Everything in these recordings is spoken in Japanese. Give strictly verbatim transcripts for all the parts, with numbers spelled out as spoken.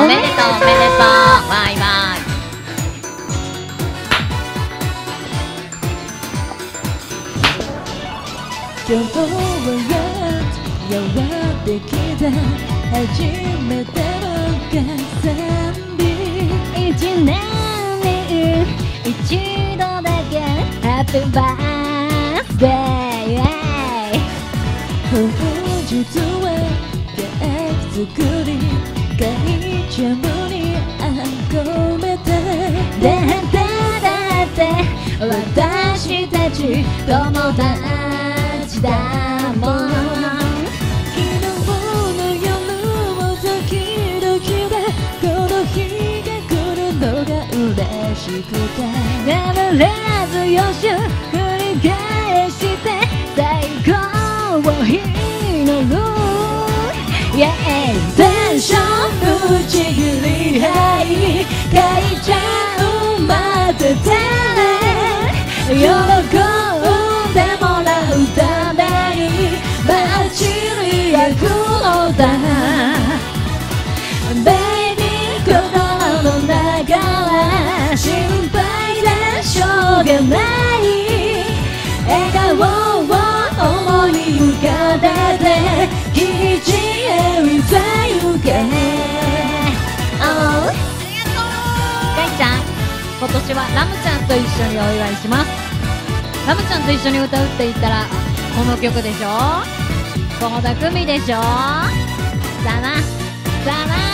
めでとうおめでとう、バイバイ。 今日はやってきた初めての合算日、一年に一度だけハッピーバースデー。本日はケーキ作り会ジャムに憧れて、だってだって私たち友達だもん。昨日の夜もドキドキで、この日が来るのが嬉しくて、眠れず夜週繰り返して最高を祈る。イェイテンションぶち切りはい書いちゃう待っててね、喜んでもらうためにバッチリ焼くのだ。ベイビー心の中は心配でしょうがない、笑顔を思い浮かべて基地へいざ行け。 かいちゃん、今年はラムちゃんと一緒にお祝いします。ラムちゃんと一緒に歌うって言ったらこの曲でしょ、倖田來未でしょ。さあなさあな、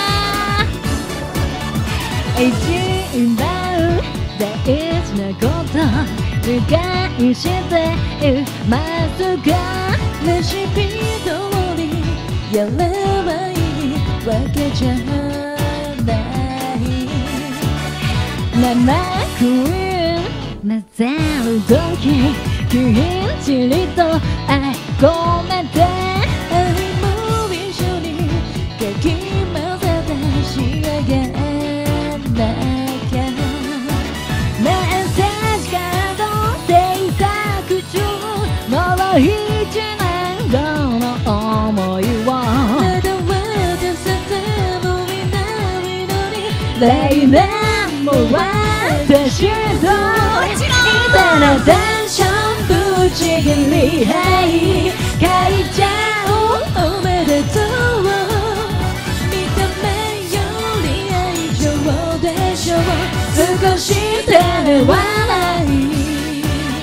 一番大事なこと理解していますが、レシピ通りやればいいわけじゃない。生クリーム混ぜるとききっちりと愛込めて、愛も一緒にかき混ぜて仕上げなきゃ。メッセージカード制作中、もう一年後の思いをまだ渡せてもいないのに、来年も私と今のテンションぶち切りはい書いちゃうおめでとう、見た目より愛情でしょう、少しで笑い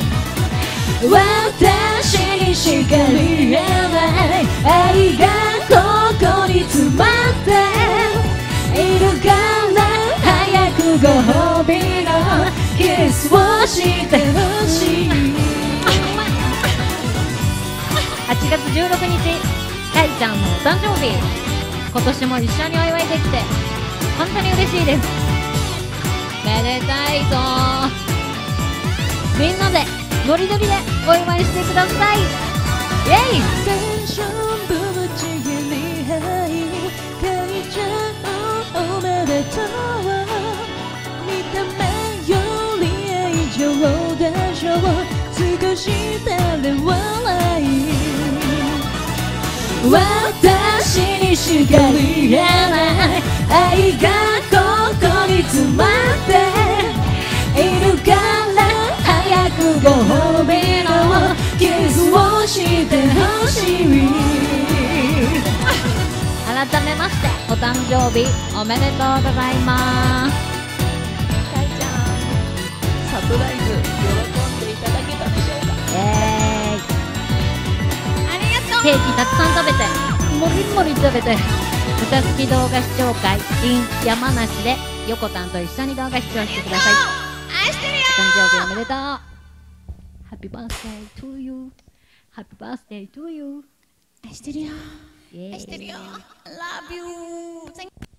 私にしか見えない愛がここに詰まっているから、早くご褒美のキスをしてほしい。 はちがつじゅうろくにち、かいちゃんのお誕生日、今年も一緒にお祝いできて本当に嬉しいです。めでたいぞー。みんなでノリノリでお祝いしてください。イエイ。 テンションぶち切りはい書いちゃうおめでとう、見た目より愛情でしょう、少しで笑い私にしか見えない愛がここに詰まっているから、早くご褒美のキスをしてほしい。 改めましてお誕生日おめでとうございます。 かいちゃん、サプライズ喜んでいただけたでしょうか。 えーい、 ありがとう。 ケーキたくさん食べてもりもり食べて、歌好き動画視聴会 in 山梨で横たんと一緒に動画視聴してください。 愛してるよ。 お誕生日おめでとう。Happy birthday to you. Happy birthday to you. 愛してるよ。 イエーイ愛してるよ。Love you.